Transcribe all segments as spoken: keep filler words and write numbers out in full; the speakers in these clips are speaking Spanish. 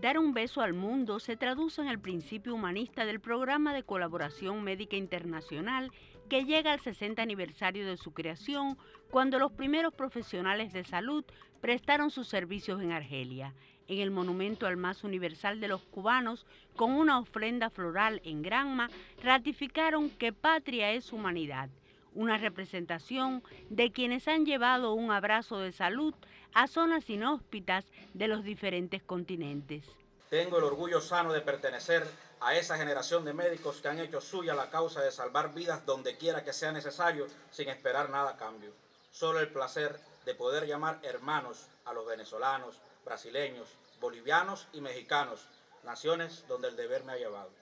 Dar un beso al mundo se traduce en el principio humanista del Programa de Colaboración Médica Internacional que llega al sesenta aniversario de su creación, cuando los primeros profesionales de salud prestaron sus servicios en Argelia. En el monumento al más universal de los cubanos, con una ofrenda floral en Granma, ratificaron que patria es humanidad, una representación de quienes han llevado un abrazo de salud a zonas inhóspitas de los diferentes continentes. Tengo el orgullo sano de pertenecer a esa generación de médicos que han hecho suya la causa de salvar vidas donde quiera que sea necesario, sin esperar nada a cambio. Solo el placer de poder llamar hermanos a los venezolanos, brasileños, bolivianos y mexicanos, naciones donde el deber me ha llevado.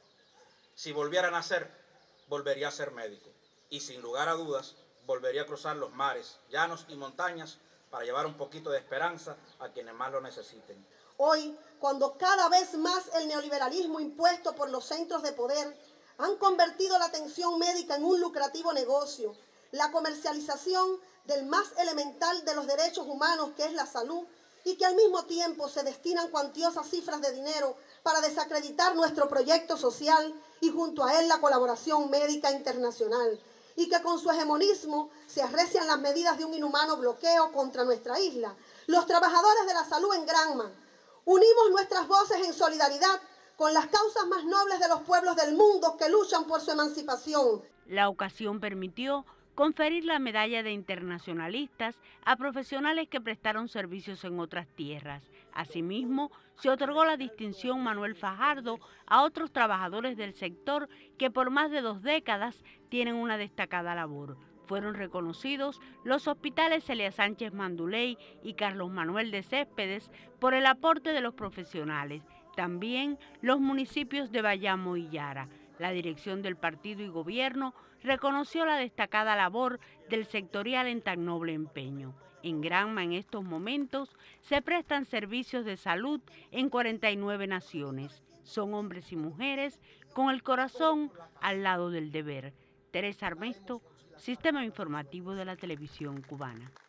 Si volviera a nacer, volvería a ser médico. Y sin lugar a dudas, volvería a cruzar los mares, llanos y montañas para llevar un poquito de esperanza a quienes más lo necesiten. Hoy, cuando cada vez más el neoliberalismo impuesto por los centros de poder han convertido la atención médica en un lucrativo negocio, la comercialización del más elemental de los derechos humanos, que es la salud, y que al mismo tiempo se destinan cuantiosas cifras de dinero para desacreditar nuestro proyecto social y junto a él la colaboración médica internacional, y que con su hegemonismo se arrecian las medidas de un inhumano bloqueo contra nuestra isla. Los trabajadores de la salud en Granma unimos nuestras voces en solidaridad con las causas más nobles de los pueblos del mundo que luchan por su emancipación. La ocasión permitió conferir la medalla de internacionalistas a profesionales que prestaron servicios en otras tierras. Asimismo, se otorgó la distinción Manuel Fajardo a otros trabajadores del sector que por más de dos décadas tienen una destacada labor. Fueron reconocidos los hospitales Celia Sánchez Manduley y Carlos Manuel de Céspedes por el aporte de los profesionales. También los municipios de Bayamo y Yara. La dirección del partido y gobierno reconoció la destacada labor del sectorial en tan noble empeño. En Granma, en estos momentos, se prestan servicios de salud en cuarenta y nueve naciones. Son hombres y mujeres con el corazón al lado del deber. Teresa Armesto, Sistema Informativo de la Televisión Cubana.